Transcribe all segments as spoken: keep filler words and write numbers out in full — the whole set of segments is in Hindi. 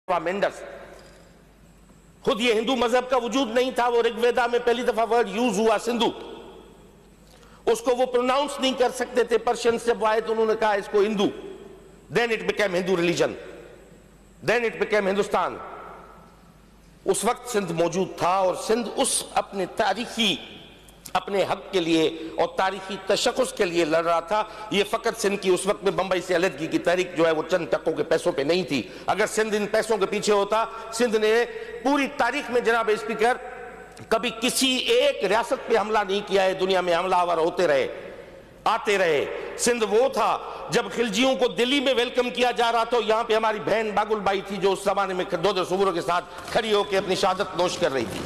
मेंडस। खुद ये हिंदू मजहब का वजूद नहीं था, वो ऋग्वेदा में पहली दफा वर्ड यूज हुआ सिंधु, उसको वो प्रोनाउंस नहीं कर सकते थे पर्शियन से आए तो उन्होंने कहा इसको Hindu, then it became Hindu religion, then it became Hindustan. उस वक्त सिंध मौजूद था और सिंध उस अपने तारीखी अपने हक के लिए और तारीखी तशक्कुस के लिए लड़ रहा था। ये फकत सिंध की उस वक्त में बंबई से अलहदगी की तारीख जो है वो चंद टकों के पैसों पे नहीं थी। अगर सिंध इन पैसों के पीछे होता, सिंध ने पूरी तारीख में जनाब स्पीकर कभी किसी एक रियासत पे हमला नहीं किया है, दुनिया में हमलावर होते रहे आते रहे। सिंध वो था जब खिलजियों को दिल्ली में वेलकम किया जा रहा था, यहां पे हमारी बहन बागुल बाई थी जो उस जमाने में दो दो सुबुरों के साथ खड़ी होकर अपनी शहादत नोश कर रही थी।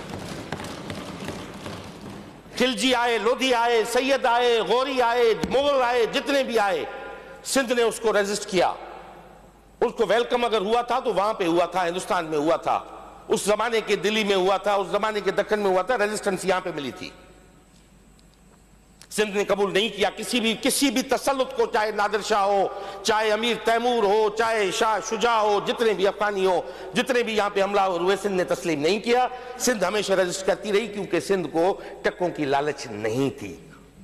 खिलजी आए, लोधी आए, सैयद आए, गौरी आए, मुगल आए, जितने भी आए, सिंध ने उसको रेजिस्ट किया। उसको वेलकम अगर हुआ था तो वहां पे हुआ था, हिंदुस्तान में हुआ था, उस जमाने के दिल्ली में हुआ था, उस जमाने के दक्कन में हुआ था, रेजिस्टेंस यहां पे मिली थी। सिंध ने कबूल नहीं किया किसी भी किसी भी तसल्लुत को, चाहे नादिर शाह हो, चाहे अमीर तैमूर हो, चाहे शाह शुजा हो, जितने भी अफगानी हो, जितने भी यहां पे हमलावर हुए, सिंध ने तस्लीम नहीं किया। सिंध हमेशा रजिस्ट करती रही क्योंकि सिंध को टक्कों की लालच नहीं थी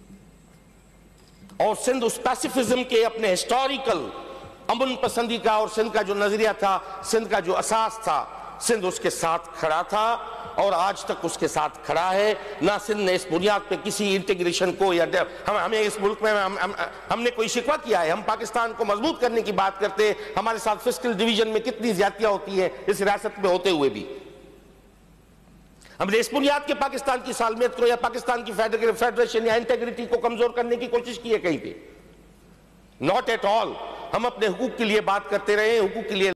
और सिंध उस पैसिफिज्म के अपने हिस्टोरिकल अमन पसंदी का और सिंध का जो नजरिया था, सिंध का जो असास था, सिंध उसके साथ खड़ा था और आज तक उसके साथ खड़ा है। ना सिंध ने इस बुनियाद पे किसी इंटीग्रेशन को या हम हमें इस मुल्क में हम, हम, हमने कोई शिकवा किया है। हम पाकिस्तान को मजबूत करने की बात करते हैं, हमारे साथ फिस्कल डिवीजन में कितनी ज्यादतियां होती है इस रियासत में होते हुए भी हमने इस बुनियाद के पाकिस्तान की सालमियत को या पाकिस्तान की फेडरेशन या इंटेग्रिटी को कमजोर करने की कोशिश की है कहीं पे? Not at all. हम अपने हुकूक के लिए बात करते रहे, हुकूक के लिए